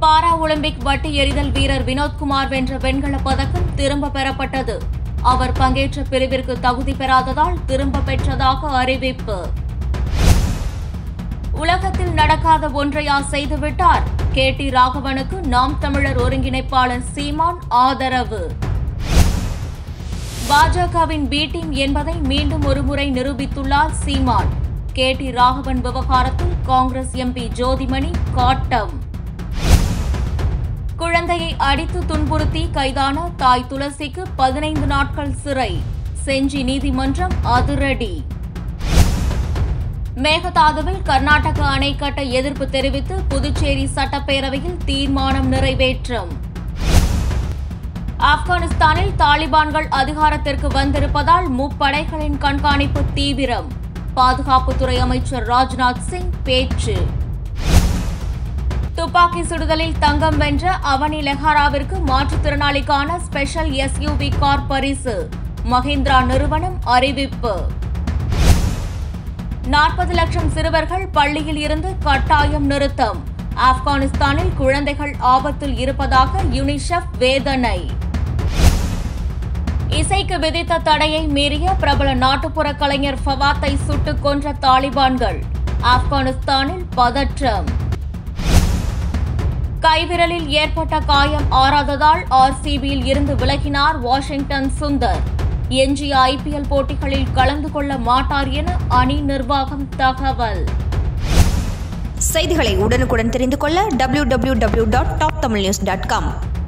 Para Olympic வட்டு எறிதல் வீரர் வினோத்குமார் வென்ற வெண்கலப் பதக்கம் திரும்ப பெறப்பட்டது. அவர் பங்கேற்ற பிரிவிற்கு தகுதி பெறாததால் திரும்ப பெற்றதாக அறிவிப்பு. உலகத்தில் நடக்காத ஒன்றையா செய்துவிட்டார்? KT ராகவனுக்கு நாம் தமிழர் ஒருங்கிணைப்பாளர் சீமான் ஆதரவு. பாஜகவின் பி டீம் என்பதை மீண்டும் ஒருமுறை நிரூபித்துள்ளார் சீமான். KT ராகவன் விவகாரத்தில் காங்கிரஸ் MP ஜோதிமணி காட்டம். குழந்தையை அடித்து துன்புறுத்தி கைதான தாய் துளசிக்கு 15 நாட்கள் சிறை. செஞ்சி நீதிமன்றம் அதிரடி. மேகதாதுவில் கர்நாடக அணை கட்ட எதிர்ப்பு தெரிவித்து புதுச்சேரி சட்டப்பேரவையில் தீர்மானம் நிறைவேற்றம். ஆப்கானிஸ்தானில் தாலிபான்கள் அதிகாரத்திற்கு வந்திருப்பதால் முப்படைகளின் கண்காணிப்பு தீவிரம். பாதுகாப்புத்துறை அமைச்சர் ராஜ்நாத் சிங் பேச்சு. துப்பாக்கி சுடுதலில் தங்கம் வென்ற அவனி லெஹாராவிற்கு மாற்றுத்திறனாளிக்கான ஸ்பெஷல் SUV கார் பரிசு. மஹிந்திரா நிறுவனம் அறிவிப்பு. 40 லட்சம் சிறுவர்கள் பள்ளியில் இருந்து கட்டாயம் நிறுத்தம். ஆப்கானிஸ்தானில் குழந்தைகள் ஆபத்தில் இருப்பதாக யுனிசெஃப் வேதனை. இசைக்கு விதித்த தடையை மீறிய பிரபல நாட்டுப்புற கலைஞர் ஃபவாத்தை சுட்டுக் கொன்ற தாலிபான்கள். ஆப்கானிஸ்தானில் பதற்றம். கைவிரலில் ஏற்பட்ட காயம் ஆறாததால் RCBயில் இருந்து விலகினார் வாஷிங்டன் சுந்தர். எஞ்சிய IPL போட்டிகளில் கலந்து கொள்ள மாட்டார் என அணி நிர்வாகம் தகவல். செய்திகளை உடனுக்குடன் தெரிந்து கொள்ள www.toptamilnews.com